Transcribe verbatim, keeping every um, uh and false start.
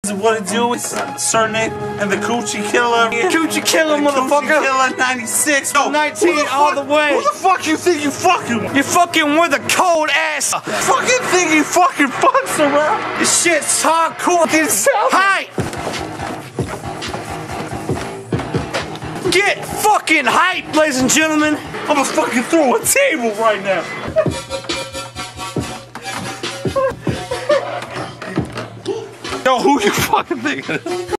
What it do? It's uh, Sir Nick and the Coochie Killer. Coochie Killer, the motherfucker. Coochie Killer ninety-six. No, nineteen the all fuck, the way. Who the fuck you think you fucking with? You fucking with a cold ass. Fucking think you fucking fucks around? This shit's hardcore. Get south. Hi. Get fucking hype, ladies and gentlemen. I'm gonna fucking throw a table right now. Yo, who you fucking thinking?